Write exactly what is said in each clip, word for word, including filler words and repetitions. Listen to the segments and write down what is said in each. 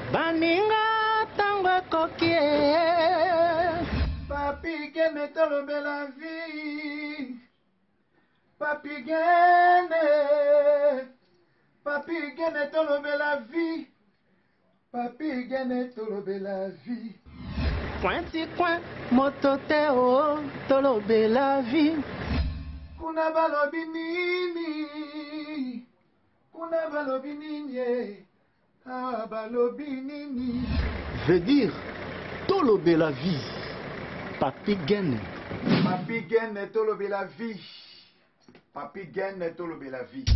Baninga tango kokie. Papi gene tolobe la vie. Papi gene. Papi gene tolobe la vie. Papi gene tolobe la vie. Pointi coin motote o tolobe la vie. Kuna balobi nini. Kuna balobi nini. Ah balobi nini. Veut dire tolobe la vie. Papi gene. Papi gene tolobe la vie. Papi gene tolobe la vie.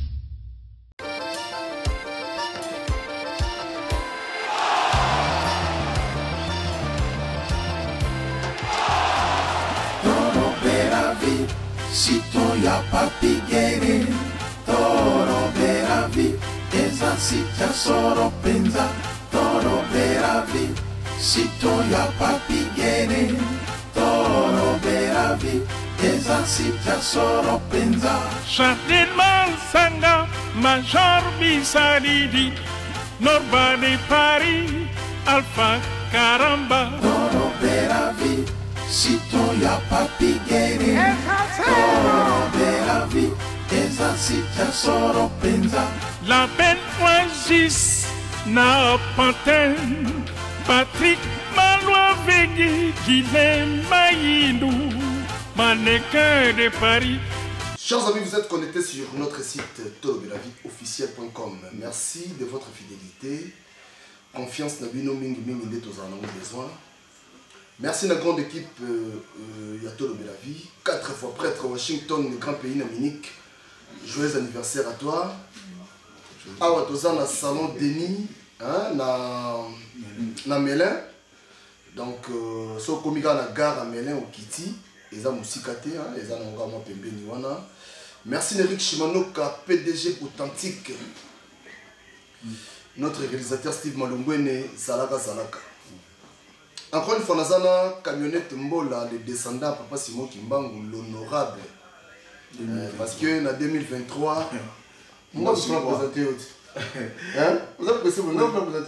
Tolobe la vie. Si ton ya papi gene. Tolobe la vie. Eza si ta soro penza. Tolobe la vie. Si ton ya papi gene. Tolobe la vie. Eza si ta soro penza. Jardin Malsanga, Major Bisalidi, Norba de Paris, Alpha Caramba. Tolobe la vie. Si ton ya papi gene. Tolobe la vie. Eza si ta soro penza. La belle Oasis, Na Pantin, Patrick Malois Vegui, Guilhem Maïdou, mannequin de Paris. Chers amis, vous êtes connectés sur notre site tolobelavie officiel point com. Merci de votre fidélité. Confiance na bino mingi mingi nde tozana mo besoin. Merci la grande équipe euh, ya Tolobelavie. Quatre fois prêtre Washington, le grand pays Munich. Joyeux anniversaire à toi. Awa tozana salon Denis, hein, na na Melun. Donc euh, so komika na gare à Melun au Kiti. Eza musikate, hein, eza nonga mo pembeni wana. Merci Eric Shimanoka, P D G authentique. Notre réalisateur Steve Malongwene, Salaka Salaka. Encore une fois, Nazana, camionnette Mbola, le descendant Papa Simon Kimbangu, l'honorable. Euh, parce que en deux mille vingt-trois, moi je vais présenter autre. Hein? Vous avez précisé, vous avez présenté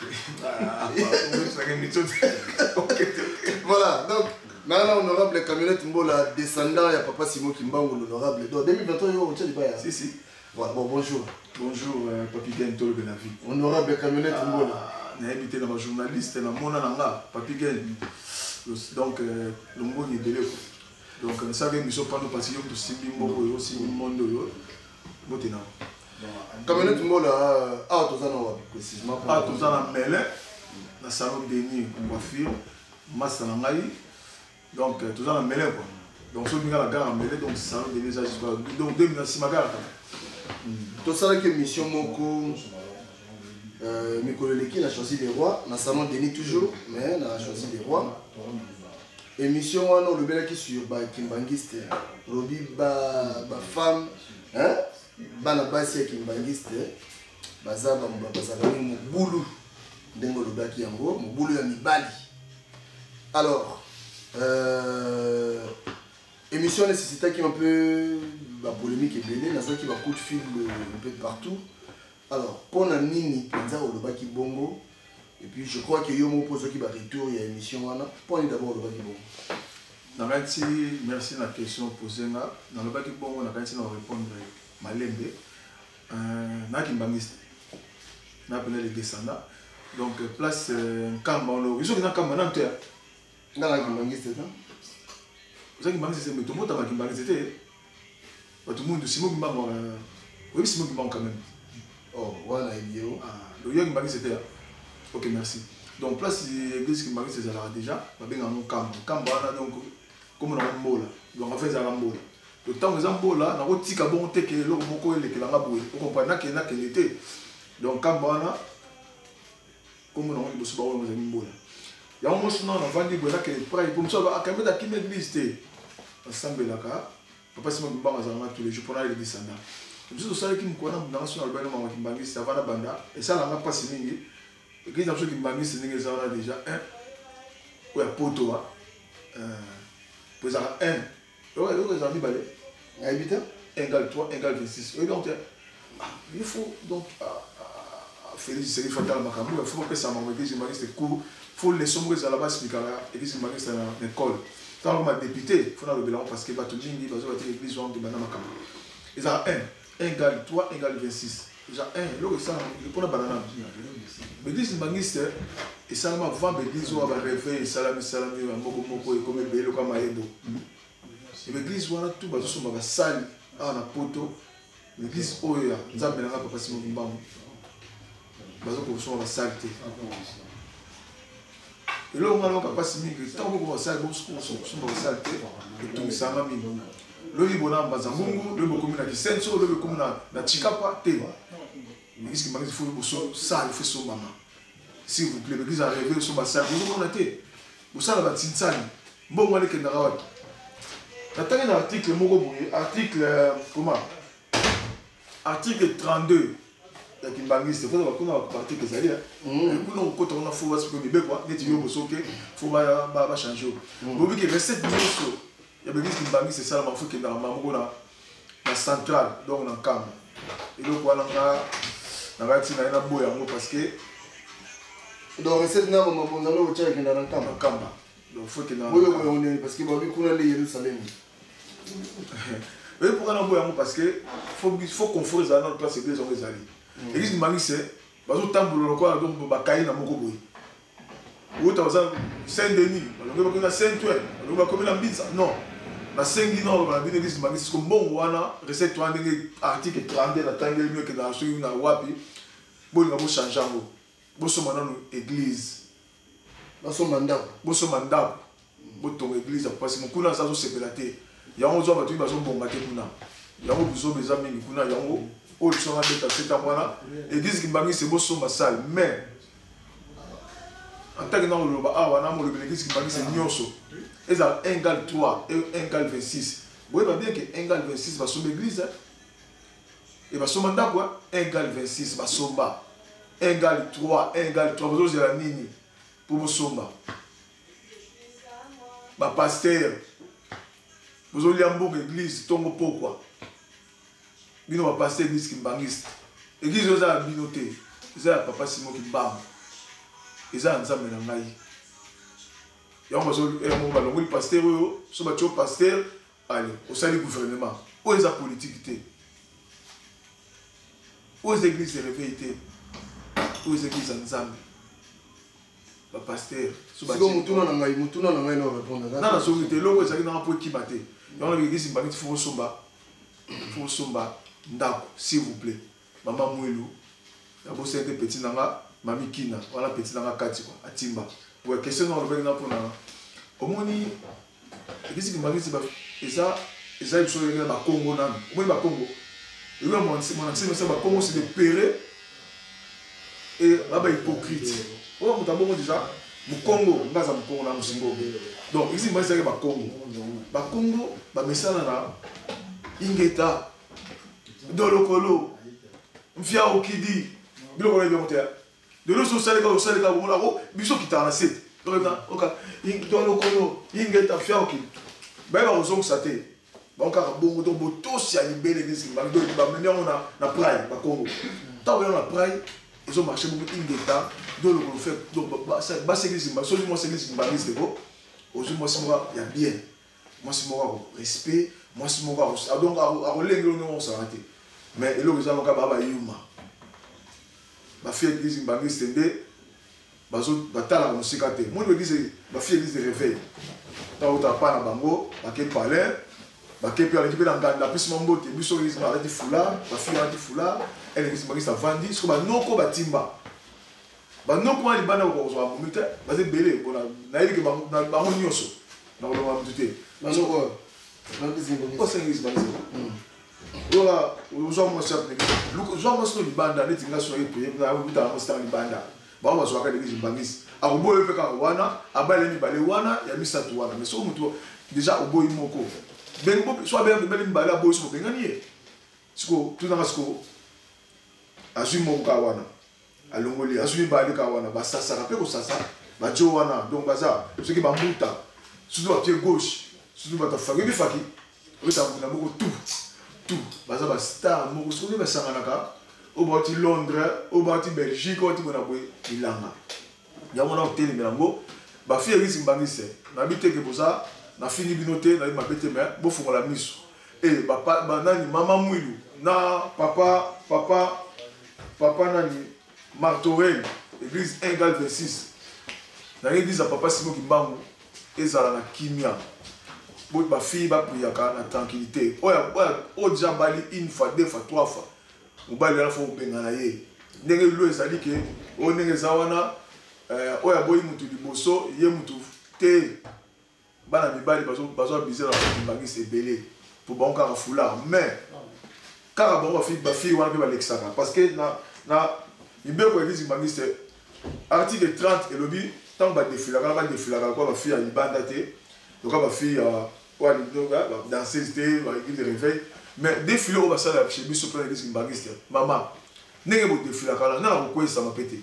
autre. Voilà, donc, maintenant, honorable camionnette Mbola, descendant, il y a Papa Simon Kimbangu, l'honorable. Donc, deux mille vingt-trois, il y a autre chose. Si, si. Voilà, bon, bonjour. Bonjour, euh, Papi Gen Tolobelavie. Honorable camionnette ah, Mbola. On a invité dans ma journaliste, dans mon ananga, Papi Gen. Donc, le mot est délai. Donc, ça vient de nous pas nous passer de Simbi Moro, aussi Mondo. Maintenant. Camionnette Mbola, ah, tout ça, non, précisément. Ah, tout ça, dans Melun, dans le salon Denis, coiffure, Massa Nangaï. Donc, tout ça, dans Melun. Donc, si on a la gare à Melun, donc, le salon Denis, donc, deux minutes, c'est ma gare. Tout ça, c'est mission Moko. Euh, Mikolo Leki a choisi les rois. Dans le salon Denis toujours, mais on a choisi les rois. Émission, on a le bel qui sur Kimbangiste. Robi, ba femme. Hein? Bana basi Kimbangiste. Baza, baza, Moboulou. Dengo le baki yango. Moboulou ya Mibali. Alors, euh, émission nécessité qui est un peu la polémique et belé, qui va coup de fil un peu partout. Alors, pour la nini, au baki bongo, et puis je crois qu'il y a un pose qui va retour, il y a une émission. Pour d'abord le baki bongo. Merci de la question posée. Dans le baki bongo, on a répondre à Malembe. On a Kimbangiste. On a appelé les descendants. Donc, place Kamba. Ils sont dans Kamba, non? Dans la Kimbangiste, non? Vous savez que c'est tout le monde a Kimbangiste. Tout le monde, Simon Kimbangu. Oui, Simon Kimbangu quand même. Oh, voilà, il y a. Ah, le Young Kimbangu c'était là. Ok, merci. Donc, place l'église Kimbangu c'est là déjà. On va bien en Kamba. Kamba, donc, comme on a un mot là. Donc, on fait ça en mot là. Le temps où on a un mot là, on a un petit cabon qui est là, on a un petit cabon qui est là, on a un petit donc, Kamba, comme on a un petit cabon qui est là. Il y a un mot qui est là, on a un petit cabon qui est là, pour me sauver, à Kameda qui m'existe. Ensemble là, Papa Simon Kimbangu a tous les jours pour aller descendre. Je suis aussi qui me connaît dans la nationale Albano Kimbangu, ça va la banda, et ça n'a pas passé. Et qui n'a pas Kimbangu, c'est déjà un. Oui, poto. Vous avez un. Oui, vous avez balé. Un habitant égale trois, égale vingt-six. Oui, donc, il faut donc Félix Tshisekedi fatala makambo il faut que ça m'a église mbangiste cours faut les sombres à la base pikara église mbangiste na école tant comme député faut na le bilan parce que bato mingi bazo bato église on de bana makambo ils ont un un égale trois égale vingt-six déjà un le ça pour la banane l'église mbangiste et ça m'a vend l'église on va réveiller salami salami moko moko et comme belo comme aendo l'église on a tout bazo so ba salle à na poto l'église oya nzambe na papa Simon Mbambo bazo ko so ba salle te et là on a papa Simon que tant ko ba salle bo so so ba salle te et tout ça mami lo libona mbazangungu lo bokomi na kisenso lo bokomi na na chikapa te l'église qui m'a dit faut so salle faut so mama s'il vous plaît l'église a rêvé so ba salle vous on a te vous ça la batintsani mbongo ale kendaka wapi natanga na article moko boye article comment article trente-deux ya kimbangiste faut qu'on a article ça dire pour nous quand on a faut parce que bébé quoi net yo bosoke faut ba ba changer bobi que recette nyonso ya l'église kimbangiste ça la faut que na moko na na centrale donc na kam et donc voilà na na tina na boya ngo parce que donc recette na mama bonzalo au tchèque na kam kam donc faut que na boyo boyo parce que bobi kuna le Jérusalem. Et pourquoi on a parce que faut faut confondre ça dans notre place église on les alliés. L'église de Marie c'est parce que tant pour le quoi donc ba kaina moko boy. Ou tu as Saint-Denis, on va comme Saint-Ouen, on va comme la Mbitsa. Non. La Saint-Guinor la l'église de Marie c'est comme bon wana recette trois article trente la tangel mieux que dans sur na wapi. Bon on va changer ngo. Bo so maintenant église. Bo so mandat. Bo so mandat. Bo ton église parce que mon kuna ça so sepelaté. Yango zo batu bazo bonga te kuna yango bizo beza mingi kuna yango o tsonga beta seta mwana église ki bangi c'est boso masal mais en tant que dans le ba ah wana mo le église ki bangi c'est nyonso eza un égale trois et un égale vingt-six boye ba bien que un égale vingt-six ba somba église et ba somba nda quoi un égale vingt-six ba somba un égale trois un égale trois bozo la nini pour bosomba ba pasteur vous avez un bon église, tombe pourquoi? Bino va passer l'église qui bangiste. L'église vous a binoté. Ils ont papa Simon qui bam. Ils ont ensemble dans l'aïe. Et on va dire, on va dire, pasteur, on va dire, pasteur, allez, au sein du gouvernement. Où est la politique? Où est l'église réveillée? Où est l'église ensemble? Le pasteur. C'est comme Moutuna Nangaï, Moutuna Nangaï non répondre. Non, la société, l'eau est dans un point qui battait. On a l'église qui il faut somba. Il faut somba. Ndako, s'il vous plaît. Maman Mouelou. D'abord, c'est un petit nanga. Mami Kina. Voilà, petit nanga Kati. À Timba. Pour la question, on revient pour nous. Au moins, l'église qui m'a dit, c'est ça. Et ça, il faut aller au Congo. Au moins, il va au Congo. Et là, mon ancien, le Congo, c'est de pérer. Et là-bas, hypocrite. On a d'abord déjà. Mu Congo, ngaza mu Congo na musingo. Donc ici moi c'est ba Congo. Ba Congo, ba mesana na ingeta. Dolokolo. Mfia okidi. Bilo ko le monter. De l'eau sociale ka sociale ka bola ko biso kitana set. Donc là, OK. Dolokolo, ingeta fia okidi. Ba ba ozong saté. Ba ka bongo do boto si ali belle église ba do ba mener on na na praille ba Congo. Ta on na praille, ils ont marché beaucoup ingeta. Donc on fait donc bah c'est l'église, bah seulement c'est l'église qui m'a dit c'est beau. Aujourd'hui moi c'est moi il y a bien. Moi c'est moi respect, moi c'est moi donc à relais nous on s'arrêter. Mais le résultat on va ba yuma. Ba fait l'église qui m'a dit c'est des ba zo ba tala musique té. Moi me dit ba fait l'église de réveil. Ta ou ta pas na bango, ba ke palais, ba ke puis l'équipe dans la plus mambo té biso l'église m'a dit foulard, ba fait anti foulard, elle l'église m'a dit ça vandi, ce ba noko ba timba. Bah non comment les bandes au revoir mon muté bah c'est belé on a naïve que bah bah on nyoso na on va muté bah non quoi non c'est bon quoi c'est l'église bah c'est voilà aux gens moi ça le gens moi sur les bandes les tinga sur les pays na on buta on star les bandes bah on va sur l'église bangis a obo le fait ka wana abale ni balé wana ya misatu wana mais so mutu déjà obo imoko ben bo soit ben ben balé abo so ben gagner siko tout dans siko azimo ka wana alongoli azui ba de kawana ba sasa rappel ko sasa ba jowana donc baza ce qui ba muta surtout à pied gauche surtout ba ta faki bi faki o ta na moko tout tout baza ba star moko so ni ba sanga naka au bati Londres, au bati Belgique, au bati Bonaboué, Milanga. Il y a mon hôtel Milango. Ma fille est Zimbabwe. N'habite que pour ça, n'a fini binoté, n'a eu ma bête mère, bon faut la mise. Et papa, nani, maman mouilou, na papa, papa, papa nani, Martorel, église un égale vingt-six. Dans l'église à papa Simon Kimbangu, et ça la kimia. Bon, ma fille va prier à la tranquillité. Oya, oya, o déjà bali une fois, deux fois, trois fois. On bali la fois au Bengalaye. N'engé l'eau ça dit que, o n'engé zawana, oya boy mutu liboso, ye mutu te. Bana mibali bazo bazo biser la bangi c'est belé pour bon car foulard mais car bon fille ba fille wana ba lexaka parce que na na ibe ko église bangi c'est article trente et lobby tant ba défiler quand ba défiler quoi ba fille à libanda té donc ba fille wa lindoga ba danser té ba église de réveil mais défiler au basala chez biso pour l'église bangi c'est maman nenge bo défiler quand na ko ça m'a pété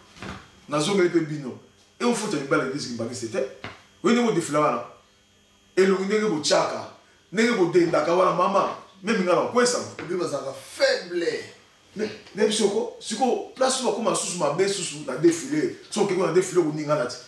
na zonga pe bino et on faut te ba l'église bangi c'était oui nenge bo défiler wana et le nenge bo chaka nenge bo denda ka wana mama même ngala ko ça lui va ça faible mais mais soko siko place où comme susu ma be susu na défilé so ke ko na défilé ko ninga nati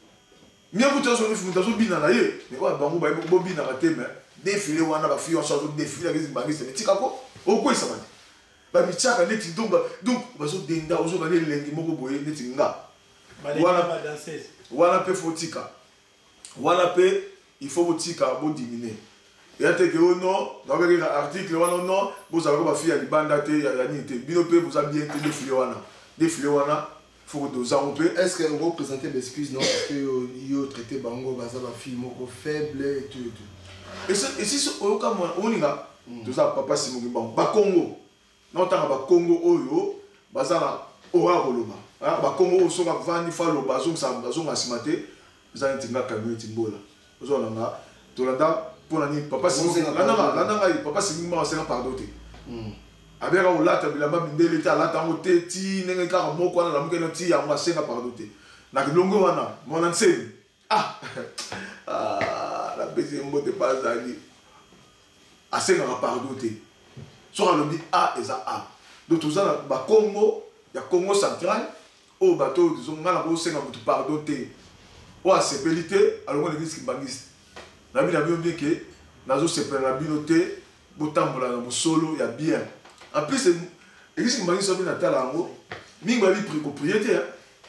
mia ko tazo nifu tazo bina na ye mais wa bango ba bo bina ka te mais défilé wana ba fiyo so défilé ke zimbangi se tika ko o ko ça ba mi chaka neti donc donc ba so denda o so ka lengi moko boye neti nga wana ba danseuse wana pe fotika wana pe il faut aussi carbo diminuer. Et à tel que non, dans le article, non, non, vous avez ma fille à Libanda, il y a l'unité. Binopé, vous avez bien été défilé. Défilé, il faut deux ans. Est-ce que vous présentez des excuses, non? Parce que vous avez traité Bango, vous avez fille faible et tout. Et si au cas où on y a, tout ça, papa Simon Bango, Bakongo, non, tant que Congo, Oyo, Bazala, Ora Roloba. Bakongo, Soga, Vani, Falo, Bazon, Bazon, Asimate, vous avez été un camion, Timbola. Ozolanga tolanda pona ni papa Simon lananga lananga papa Simon ma senga pardoté abera olata bilamba mindele ta lata ngote ti nenge ka moko na lamuke no ti ya ngwa senga pardoté na kilongo wana mona nseni ah ah la bese mbote bazali asenga pardoté so alobi a eza a donc tout ça ba Congo ya Congo central o bato zonga na ko senga mutu pardoté ou à sepelité alors l'église qui bangiste na bien bien que nazo sepela na binoté botambola na solo ya bien en plus l'église qui bangiste bien na tala ngo minga li propriété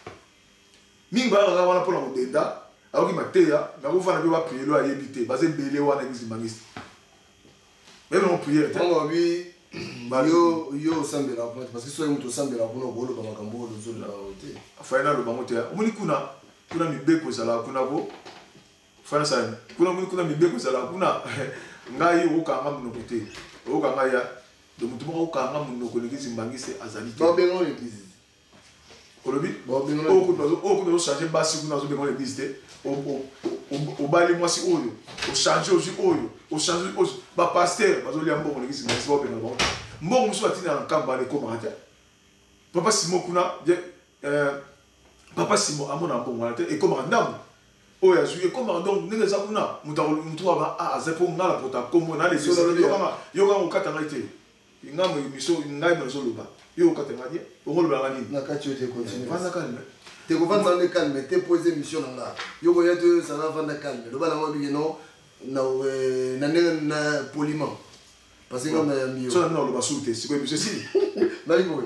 minga ra wana pour la modenda alors qui matéya na ko vana ba prier lo a yebité basé belé wana l'église qui bangiste même on prière tant oui yo yo sambela parce que so mutu sambela kuna bolo ba makambo zo la hoté afana lo bangote omuni kuna kuna mibeko zala kuna ko fana sana kuna mimi kuna mibeko zala kuna ngai ukanga munoko te ukanga ya de mutu moko ukanga munoko l'église mbangise azali te ba bengo l'église olobi ba bengo o ko dozo o ko dozo changer basi kuna zo bengo l'église te o o o bali mwasi oyo o changer aussi oyo o changer o ba pasteur bazo lia mbongo l'église mbangise ba bengo ba mbongo musu atina na kamba le ko mata papa Simon kuna euh papa Simon amona mbongo wana te et comme ndambo oya zuye comme donc nenge za kuna mutalo mutwa ba a za po ngala pota comme na les yoga yoga okata ngaite ngamo miso ngai mazo loba yo okata ngadi ngolo ba ngani na kati yote continue vanda calme te ko vanda le calme te poser mission nga yo ko yeto ça va vanda calme lo ba na ngobi no na na na poliment parce que comme mi so na lo ba souté c'est quoi monsieur si na libo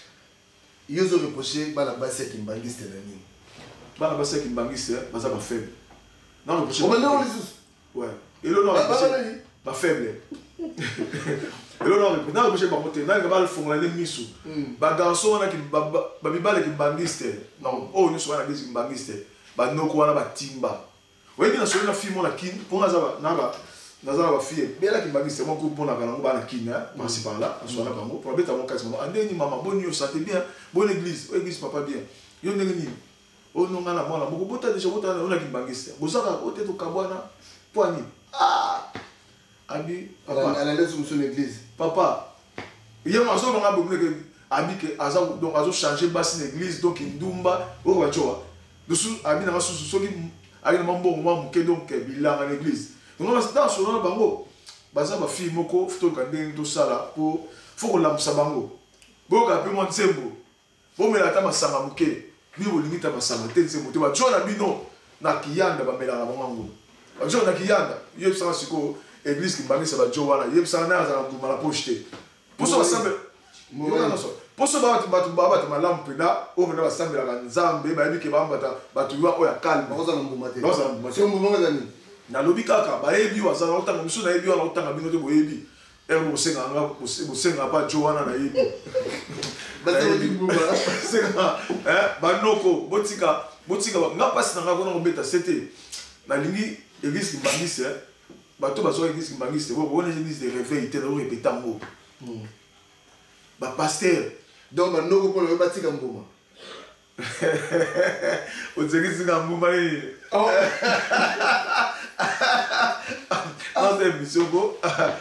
yo zo reprocher ba la base qui mbangiste na nini bana basi qui mbangiste baza ba faible non reprocher on va non les ouais et le non ba faible et le non non reprocher ba moté na ba le fond la misu ba garçon na qui ba ba bibale qui mbangiste non oh ni so na qui mbangiste ba noko wana ba timba ouais ni na so na film na kin pour na za na ba naza ba fille bela ki mbangiste mon ko pona kana ngba na kin hein principal là so na bango pour beta mon quasiment andeni maman bonne yo santé bien bonne église église papa bien yo ndenge ni o no ngana mwana boko bota déjà bota on a ki mbangiste bozaka o te to kabwana poani ah abi papa ala laisse sur l'église papa il ma so nga bomne ke abi ke aza donc azo changer basi l'église donc ndumba o ba chowa dusu abi na susu soki ali na mambo mo muke donc bilanga l'église donc on a dans sur bango baza ba fille moko futo ka ndenge to sala pour faut ko lamusa bango boyoka mpe mwa nzembo bomela ata masanga moke bino bolingi ta masanga te nzembo te bajo na bino na kiyanda bamelaka bango bajo na kiyanda yebisaka sikoyo église kimbangisa bajo wana yebisaka naye azala mbuma na poche te poso basambela poso bato babata malamu mpena oyo mpena basambelaka nzambe bayebi ke bambata bato yiwa oyo akalme bazala mbuma te nalobi kaka bayebi wazala otanga miso nayebi wana otanga bino te boyebi ere bosengaka mpa jo wana nayebi banoko botika botika nga mpasi na nga kona kobeta se te nalingi église kimbangisi bato bazwaka église kimbangisi bona église de réveil te naorepeta ngo bapaster donc banoko mpona oyo batika mbuma ozekisinga mbuma nini c'est émission go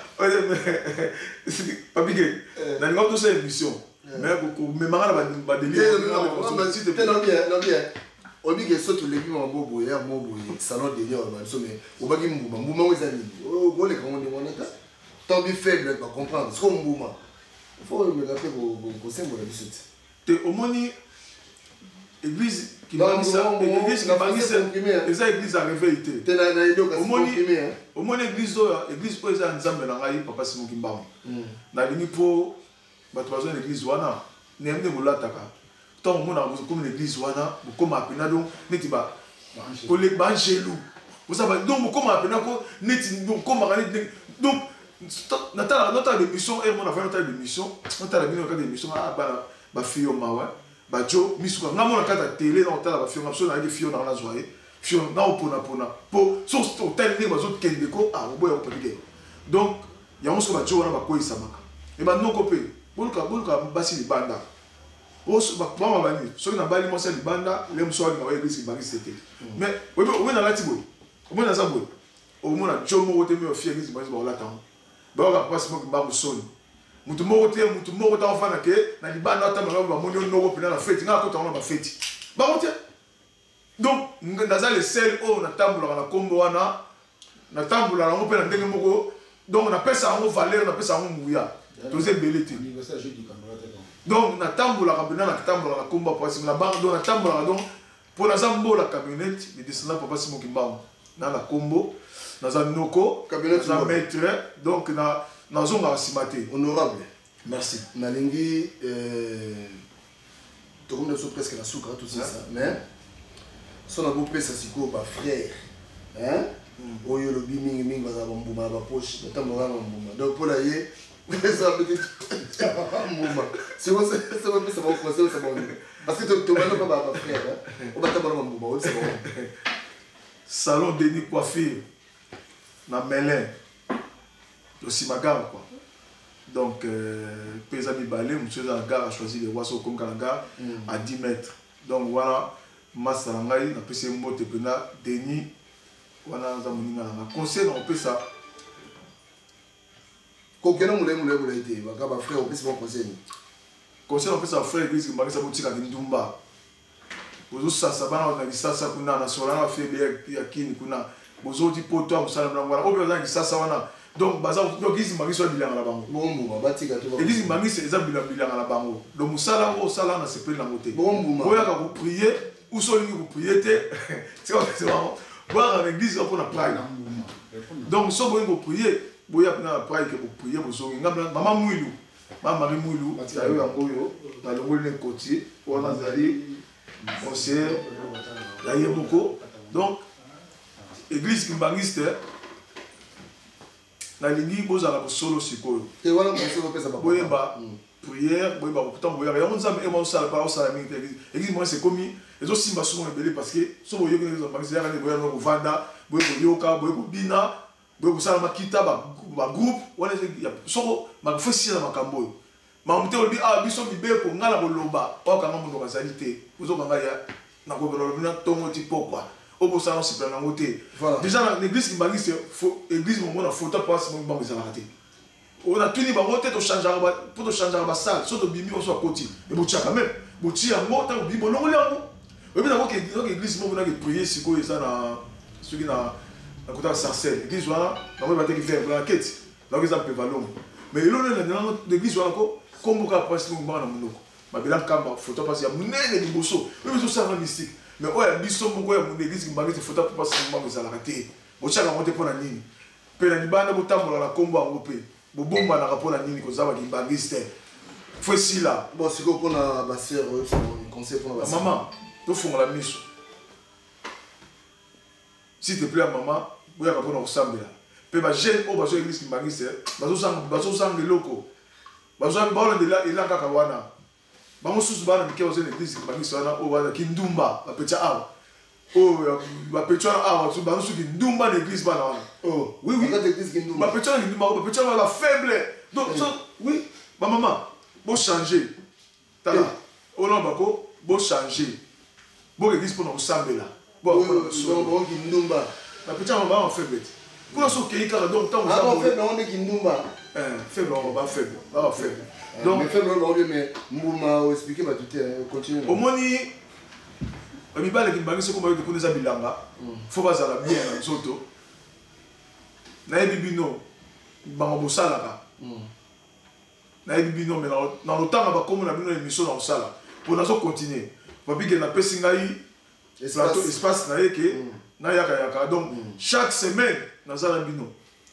papike nalinga tosa émission mais komemanga na badélire oyebi ke so tolebi mambo boye ya mo boye salon délire oyo babiso mais obaki mbuma mbuma ngo eza nini oleka ngo ndenge wana ta tobi faible bacomprendre siko mbuma faut omeka mpe kosembola biso te te omoni église eza église aréveil te omoni église oyo église oyo eza ya nzambe na ngai papa simoki mbango nalingi mpo bato bazwa na église wana nayemi nde bolataka ntango omonaka bokomi na église wana bokoma apena donc neti baangelu donc bokoma apena ko neti bokomaka neti donc natala bémission ere mona fai natala bémission natala bino kaka bémission bana bafio mawa bajo misuka nga mona kata télé na otala bafio nga biso nayaki fio na nazwa ye fio na oponapona mpo so otali ndenge bazokende ko oboya kopatike donc yango soki bajo wana bakoyisamaka e banoko mpe boluka basi libanda bama bani soki nabali mwasi ya libanda le moso alinga baye église libangisi te mais obe nalati boye omoi naza boye omona jo moko te me ofia église libangisi bakolata yango bayoka mpasi moki mbango soni mutu moko te mutu moko ta ofana ke na libanda atamaka bamoni onoko mpena na feti nga akota ngo na bafeti bango te donc naza le sel oyo natambolaka na nkombo wana natambolaka yango mpe na ndenge moko donc napesa yango valeur napesa yango nguya toza ebele te donc natambolaka mpena natambolaka na nkombo apasi na bango donc natambolaka donc mpo naza mbola camionnette le descendant papa simoki mbango na na nkombo naza noko naza maître donc na nazonga nsima te honorable merci nalingi tokomi na biso presque na suka tosisa mais so na bopesa sikoyo bafrère oyo olobi mingimingi bazala bambuma na bapoche batambolaka na mbuma donc mpo na ye mbuma sikopesa bakonseil osa bango parce que tobana mpa bafrère o batambolaka mbuma oyebisa bango salon Denis coiffure na Melin aussi ma gare quoi donc pesa mibale monsieur à gare a choisi les rois so comme la gare à dix mètres donc voilà masala ngai na pesa mbote pena Denis wana za moninga na conseil on peut ça kokena mule mule mule te baka ba frère on peut se conseil conseil on peut ça frère église mbaki sa botika kindumba bozo sasa bana na kisasa kuna na solana febe ya kini kuna bozo ti poto amsala na ngwana obi bazangi sasa wana donc baza donc izi mbangisi wa bilanga na bango bombu batika to izi mbangisi eza bilanga na bango donc musala o sala na sepeli na moté bombu boya ka ko prier ou solingi ko prier te c'est quoi c'est vraiment boya na église pour na prayer donc so boya ko prier boya na prayer ke ko prier bozongi ngamba mama mwilu mama mari mwilu tayo yango yo na longoli ne côtier wana zali conseiller ya yemoko donc église kimbangiste nalingi bozala kosolo sikoyo te wana conseil opesa ba boyeba prière boyeba pourtant boyeba yango nzambe ema osala pa osala mingi te église moi c'est comme ezo simba souvent ebele parce que so boyoka église kimbangiste ya kana boyeba ko vanda boyeba yoka boyeba bina boyeba sala makita ba ba groupe wana soko makofisi na makambo mamuté obi ah biso bibeko ngala koloba okanga mundu kazali te uzokanga ya na kobelo bina tongo ti pokwa obo sa on na ngote déjà l'église kimbangisi église mo na photo passe mo bango ezala te on a tuni ba ngote to changer ba pour to changer ba salle so to bimi on so koti mais botia quand même botia ngota bi bolongo yango obi na ko église mo na ke prier siko eza na soki na na kota sarcelle église wana na mo ba te ki faire blanquette na ko eza pe valongo mais il on est dans l'église wana ko kombo ka pasi mo ngana munoko mabela kamba photo pasi ya munene liboso même so ça mystique mais oya biso moko ya munene église mbangisi photo pasi mo ngana ezalaka te bochaka mote pona nini pe na libanda botambola na kombo yango pe bobomba na rapona nini kozaba limbangisi te faut si là bon c'est quoi pour la basseur un conseil pour la basseur maman to fongola miso s'il te plaît maman boya ka pona osambela pe ba jeune o bazo église mbangisi bazo sang bazo sang loko bazo mbona de la ila kaka wana bango susu bana mike bazo église mbangisi wana o wana kindumba ba pecha awa oh ba pecha awa so bango suki ndumba na église bana wana oh oui oui ba église kindumba ba pecha kindumba ba pecha la faible donc oui ba maman bo changer tala ona bako bo changer bo église pour nous sambela bo bon kindumba ba pecha ba en faible pour nous soki kala donc tant ah on fait on est kindumba eh faible on va faible ba faible donc mais faible on va mais mbuma expliquer ba tout continue au moni mi bale ki mbangisi ko ba ko neza bilanga faut bazala bien na nzoto na yebi bino bango bosalaka na yebi bino mais na lotanga ba komo na bino émission na osala pour nazo continuer papi ke na pesi ngai plateau espace na yeke na yaka yaka donc chaque semaine nazala bino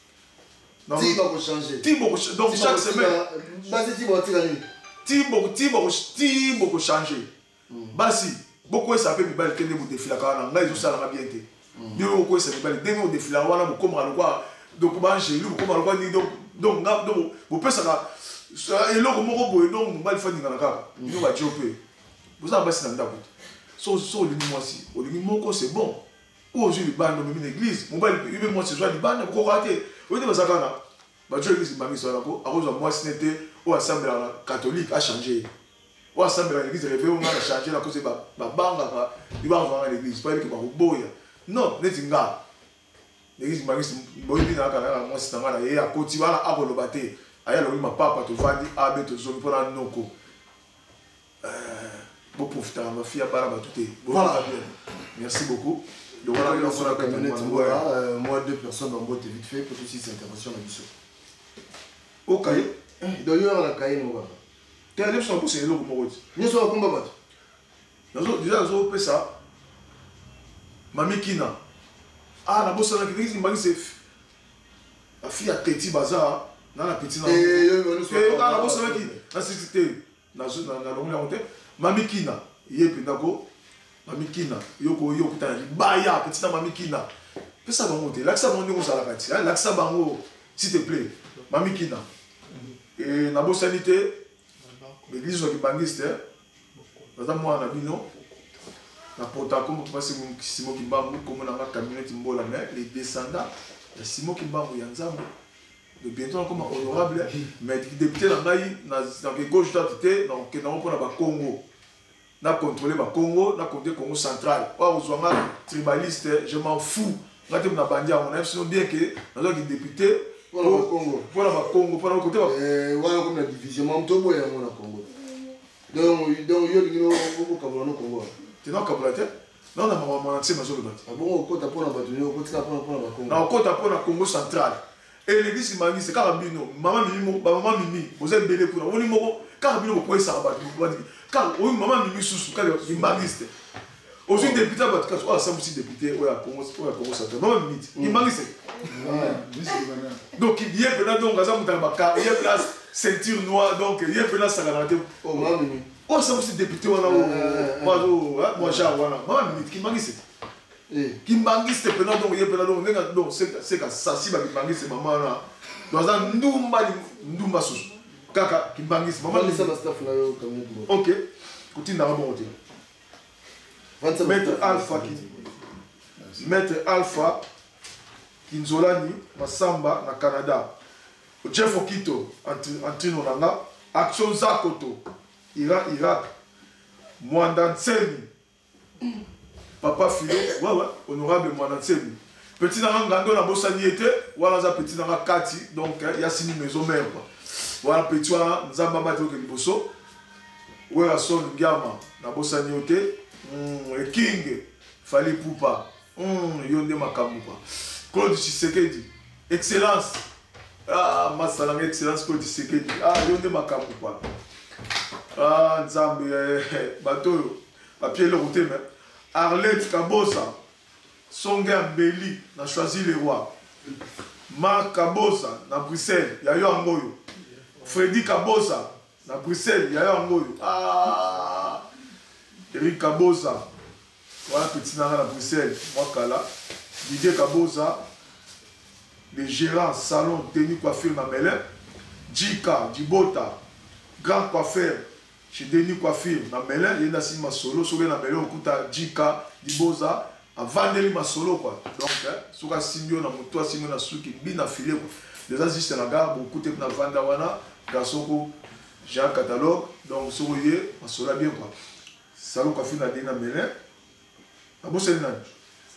ti ba ko changer ti bo donc chaque semaine basi ti bo tika ni ti bo ti bo ti bo ko changer basi beaucoup ça peut me kende mo défila kana ngai zo sala bien te bio beaucoup ça me bal demi au défila wana mo komra lokwa donc ba ngelu mo komra lokwa ni donc donc nga donc bo pesa ka et loko moko boye donc bal fani kana kaka ni ba jope vous en basi na ndako so so le ni moi si o le ni moko c'est bon ou aujourd'hui bande dans une église mon bal il moi ce soir di bande ko raté o di basaka na ba jo église ba mi so la ko a cause moi si n'était au assemblée catholique a changé. Ou assemblée l'église réveillée, on a changé la cause de la banga, il va voir l'église, pas que par boya. Non, n'est-ce pas? L'église m'a dit, boy, il a quand moi c'est un et à côté voilà à le battre. Aya le ma papa te vandi abe te zone pour la noko. Euh, bon profiter ma fille à bara batouté. Voilà. Merci beaucoup. Donc voilà, il sur la camionnette voilà, moi deux personnes dans boîte vite fait pour aussi cette intervention à mission. OK. D'ailleurs la caille moi. Tu as l'air pour c'est l'eau pour Ni so combat bat. Nazo déjà zo pesa. Mami kina. Ah na bossa na kiti mbangi c'est la fille a teti bazar na la petite na. Eh on so. Eh na bossa na ki na cité na zo na na longa monte. Mami kina ye pendako. Mami kina yoko yoko ta baya petite mami kina. Pesa bango te. Laksa bango ngo sala kati. Laksa bango s'il te plaît. Mami kina. Et na bossa nité l'église qui bangiste dans moi na bino na porta comme parce que Simo Kimbangu comme na camionnette mbola mais les descendants de Simo Kimbangu ya nzambo de bientôt comme honorable mais député na ngai na na gauche d'atté donc na on na ba Congo na contrôler ba Congo na contrôler Congo central wa uzwanga tribaliste je m'en fous ngate na bandia on a sinon bien que na député pour le Congo pour le Congo pour le côté euh voilà comme la division même to boya mon Congo donc donc yo lino beaucoup kabula no Congo tu n'as kabula te non na maman na tsema zo le bat ah bon ko ta pour na batuni ko tika pour pour na Congo na ko ta pour na Congo central et l'église qui m'a dit c'est carabino maman mimi maman mimi vous êtes belé pour on ni moko carabino ko esa ba car oui maman mimi susu car il m'a dit aussi député ba tika so ça aussi député ou ya Congo ou ya Congo central maman mimi il m'a dit donc il y a plein donc ça muta baka il y a place ceinture noire donc il y a plein ça garantie oh maman oh ça aussi député wana moi moi genre wana maman mimi qui m'a dit eh qui m'a dit c'est plein donc il y a plein donc donc c'est c'est que ça si ba qui m'a dit c'est maman là dans un ndumba ndumba susu kaka qui m'a dit maman dit ça staff là comme OK continue dans bon côté Maître Alpha qui Maître Alpha Kinzolani Masamba na Canada Jeff Okito Antino Nanga Action Zakoto Irak Irak Mwanda Nsemi Papa Philo ouais ouais honorable Mwanda Nsemi petit nanga ngando na bosani était voilà za petit nanga kati donc il y a six maison mère quoi voilà petit wana nzamba bato ke liboso ouais la son ngama na bosani était le king Fali Poupa yonde makambu quoi Claude Tshisekedi excellence ah masalanga excellence Claude Tshisekedi ah yonde makambu quoi Ah, Nzambe, bateau, papier le route, mais Arlette Kabosa, Songa Mbeli, n'a choisi les rois. Marc Kabosa, na Bruxelles, Yayo Angoyo. Freddy Kabosa, na Bruxelles, Yayo Angoyo. Ah, Eric Kabosa, voilà petit nara na Bruxelles, moi Kala. Didier Kabosa, le gérant salon Denis Coiffure na Melin. Jika, Djibota, grand coiffeur chez Denis Coiffure na Melin. Il y a aussi ma solo, sur na Melin, on coûte Jika, Djiboza. Avant de ma solo quoi. Donc, sur la simbio na moto, simbio na souki, bien affilé quoi. Déjà, juste la gare, beaucoup de na vanda wana, gasoko, j'ai un catalogue, donc sur le ma solo bien quoi. Salon Coiffure na Denis na Melin. Ah bon, c'est nan.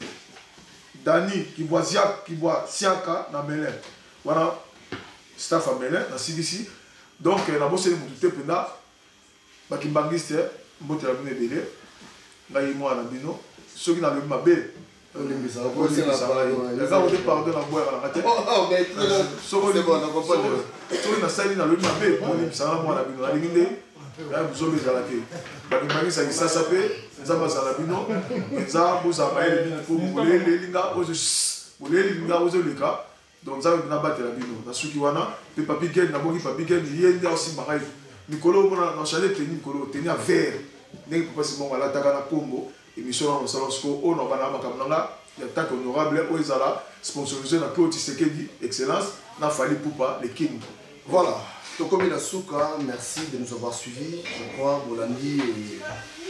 Dani qui boit Ziak, qui boit Siaka na Melin. Voilà, staff à Melin, na C D C. Donc, la bosse est mon tout penda. Bah, qui bangiste, mbote la bine belé. Là, il moi la bino. Ceux qui n'ont pas bé. Les gars, on est pardon à boire à la tête. Oh, mais c'est bon, on comprend. Ceux qui n'ont pas le mabé, on est ça, moi la bino. La ligne, là, vous avez la clé. Bah, qui bangiste, ça ça s'appelle. Zama Salabino, Zama Bouzabaï, pour les lingas aux les lingas aux légas. Donc, ça va battre la bino. Dans ceux qui wana, les papiers gagnent, n'a pas de papiers gagnent, il y a aussi marais. Nicolo, on a chalet tenu Nicolo, tenu à verre. N'est pas si bon à la Tagana Pombo, émission dans le salon Sco, on en va à Makamanga, il y a tac honorable, Oezala, sponsorisé dans Claude Tshisekedi, excellence, n'a fallu Poupa, les King. Voilà. Tokomi Nasuka, merci de nous avoir suivis. Je crois, Bolandi et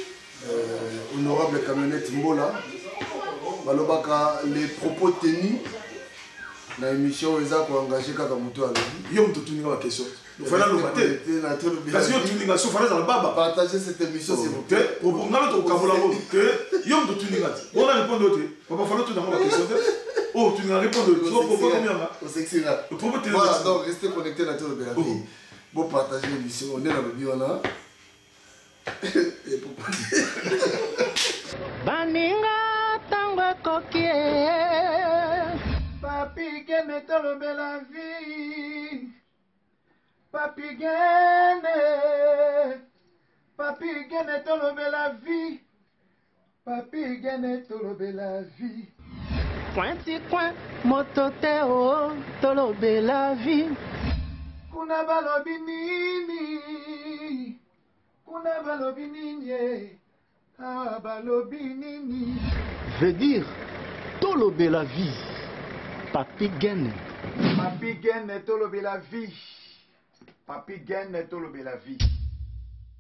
euh, honorable camionnette Mbola. Malobaka, les propos tenus dans l'émission, ils ont engagé Kakamuto à l'œil. Yom te tourner la question. Nous faisons le matin. Parce que tu n'as pas fait la baba. Partagez cette émission, s'il vous plaît. Pour vous, notre vocabulaire, que Yom te tourner la question. On a répondu au thé. On va falloir tout dans la question. Oh, tu n'as répondu au thé. Pourquoi combien là? On s'excira. Voilà, donc restez connectés à la tour de la vie. Pour partager l'émission, on est dans le Biona. Et pour Baninga tango kokie. Papi Gene tolobe la vie. Papi Gene. Papi Gene tolobe la vie. Papi Gene tolobe la vie. Pointi coin, motote o, tolobe la vie. Kuna balobi nini. Kuna balobi nini. Ah balobi nini. Veut dire, tolobe la vie. Papi Gene. Papi Gene tolobe la vie. Papi Gene tolobe la vie.